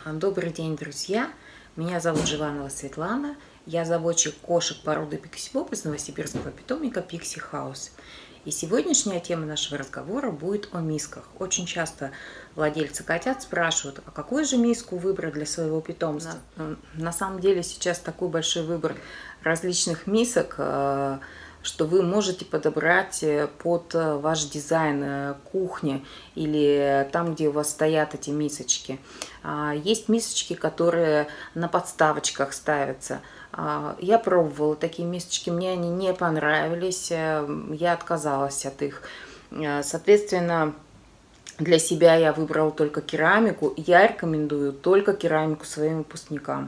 Добрый день, друзья! Меня зовут Живанова Светлана. Я заводчик кошек породы Пикси-Боб из новосибирского питомника Пикси Хаус. И сегодняшняя тема нашего разговора будет о мисках. Очень часто владельцы котят спрашивают, а какую же миску выбрать для своего питомца? На самом деле сейчас такой большой выбор различных мисок, что вы можете подобрать под ваш дизайн кухни или там, где у вас стоят эти мисочки. Есть мисочки, которые на подставочках ставятся. Я пробовала такие мисочки, мне они не понравились, я отказалась от их. Соответственно, для себя я выбрала только керамику. Я рекомендую только керамику своим выпускникам.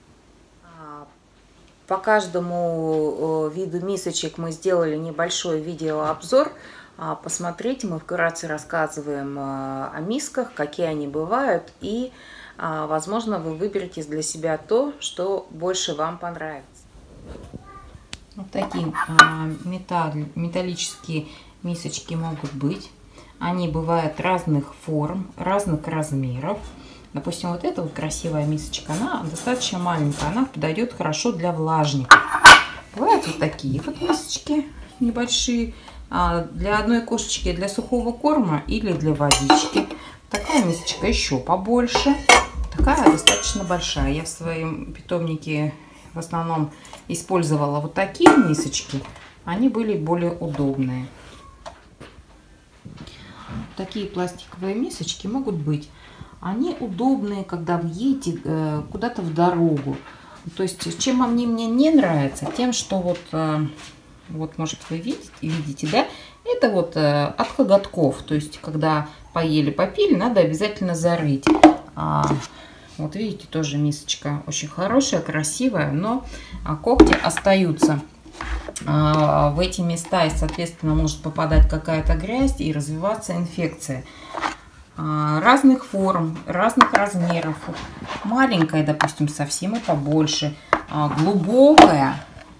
По каждому виду мисочек мы сделали небольшой видеообзор. Посмотрите, мы вкратце рассказываем о мисках, какие они бывают, и, возможно, вы выберете для себя то, что больше вам понравится. Вот такие металлические мисочки могут быть. Они бывают разных форм, разных размеров. Допустим, вот эта вот красивая мисочка, она достаточно маленькая, она подойдет хорошо для влажников. Бывают вот такие вот мисочки небольшие, для одной кошечки для сухого корма или для водички. Такая мисочка еще побольше, такая достаточно большая. Я в своем питомнике в основном использовала вот такие мисочки, они были более удобные. Такие пластиковые мисочки могут быть. Они удобные, когда вы едете куда-то в дорогу. То есть, чем они мне не нравятся, тем, что вот может вы видите, да, это вот от коготков. То есть, когда поели, попили, надо обязательно зарыть. Вот видите, тоже мисочка очень хорошая, красивая, но когти остаются в эти места, и, соответственно, может попадать какая-то грязь и развиваться инфекция. Разных форм, разных размеров. Маленькая, допустим, совсем и побольше. Глубокая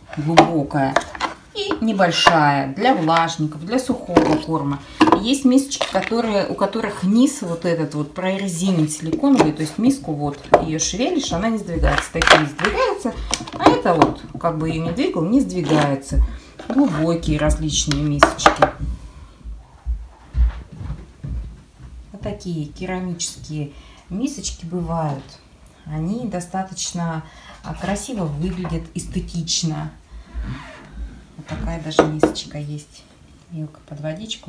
и небольшая для влажников, для сухого корма. Есть мисочки, у которых низ вот этот вот прорезинен силиконовый, то есть миску вот ее шевелишь, она не сдвигается. Такие сдвигаются, а это вот как бы ее не двигал, не сдвигается. Глубокие различные мисочки. Такие керамические мисочки бывают. Они достаточно красиво выглядят, эстетично. Вот такая даже мисочка есть. Мелко под водичку.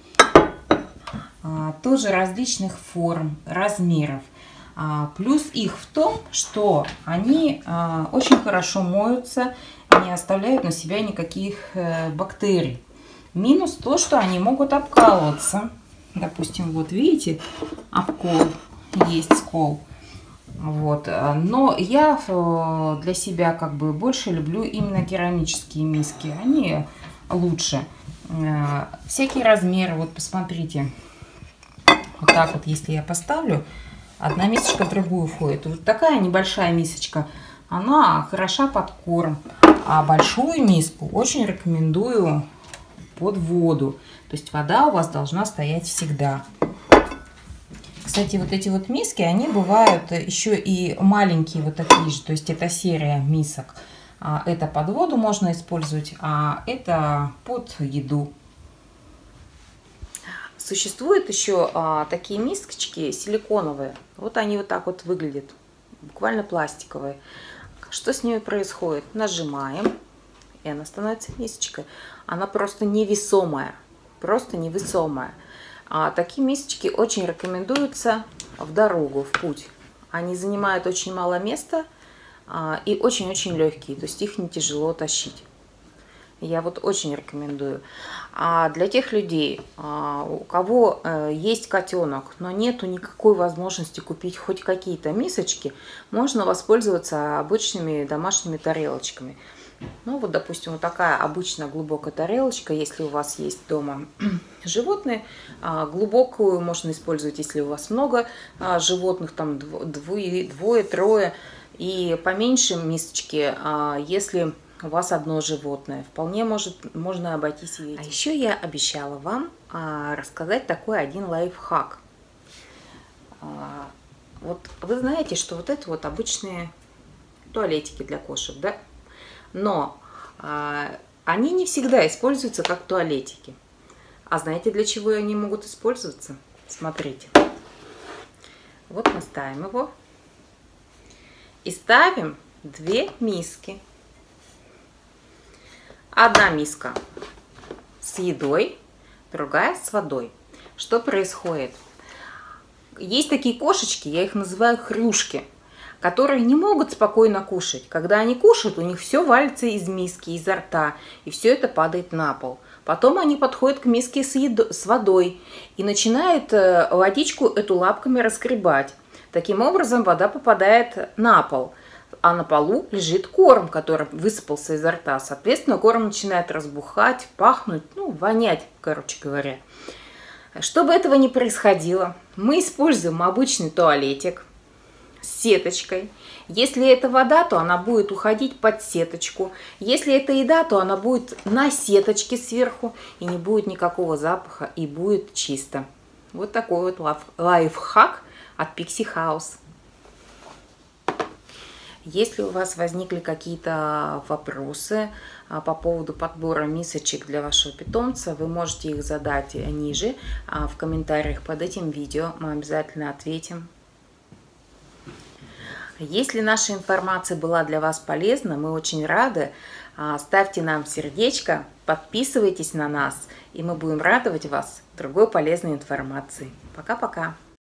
Тоже различных форм, размеров. Плюс их в том, что они очень хорошо моются, не оставляют на себя никаких бактерий. Минус то, что они могут обкалываться. Допустим, вот видите, обкол, есть скол. Вот. Но я для себя как бы больше люблю именно керамические миски. Они лучше. Всякие размеры, вот посмотрите. Вот так вот, если я поставлю, одна мисочка в другую входит. Вот такая небольшая мисочка, она хороша под корм. А большую миску очень рекомендую под воду. То есть вода у вас должна стоять всегда. Кстати, вот эти вот миски, они бывают еще и маленькие, вот такие же. То есть это серия мисок. Это под воду можно использовать, а это под еду. Существуют еще такие мисочки силиконовые. Вот они вот так вот выглядят. Буквально пластиковые. Что с ними происходит? Нажимаем, и она становится мисочкой. Она просто невесомая. Просто невесомая. Такие мисочки очень рекомендуются в дорогу, в путь. Они занимают очень мало места и очень-очень легкие. То есть их не тяжело тащить. Я вот очень рекомендую. А для тех людей, у кого есть котенок, но нету никакой возможности купить хоть какие-то мисочки, можно воспользоваться обычными домашними тарелочками. Ну вот, допустим, вот такая обычная глубокая тарелочка, если у вас есть дома животные. Глубокую можно использовать, если у вас много животных, там двое, трое. И поменьше мисочки, если у вас одно животное. Вполне можно обойтись и этим. А еще я обещала вам рассказать такой один лайфхак. Вот вы знаете, что вот это вот обычные туалетики для кошек, да? Но они не всегда используются как туалетики. А знаете, для чего они могут использоваться? Смотрите. Вот мы ставим его. И ставим 2 миски. Одна миска с едой, другая с водой. Что происходит? Есть такие кошечки, я их называю хрюшки, которые не могут спокойно кушать. Когда они кушают, у них все валится из миски, изо рта, и все это падает на пол. Потом они подходят к миске с водой и начинают водичку эту лапками раскребать. Таким образом вода попадает на пол, а на полу лежит корм, который высыпался изо рта. Соответственно, корм начинает разбухать, пахнуть, ну, вонять, короче говоря. Чтобы этого не происходило, мы используем обычный туалетик с сеточкой. Если это вода, то она будет уходить под сеточку. Если это еда, то она будет на сеточке сверху, и не будет никакого запаха, и будет чисто. Вот такой вот лайфхак от Pixie House. Если у вас возникли какие-то вопросы по поводу подбора мисочек для вашего питомца, вы можете их задать ниже в комментариях под этим видео. Мы обязательно ответим. Если наша информация была для вас полезна, мы очень рады. Ставьте нам сердечко, подписывайтесь на нас, и мы будем радовать вас другой полезной информацией. Пока-пока!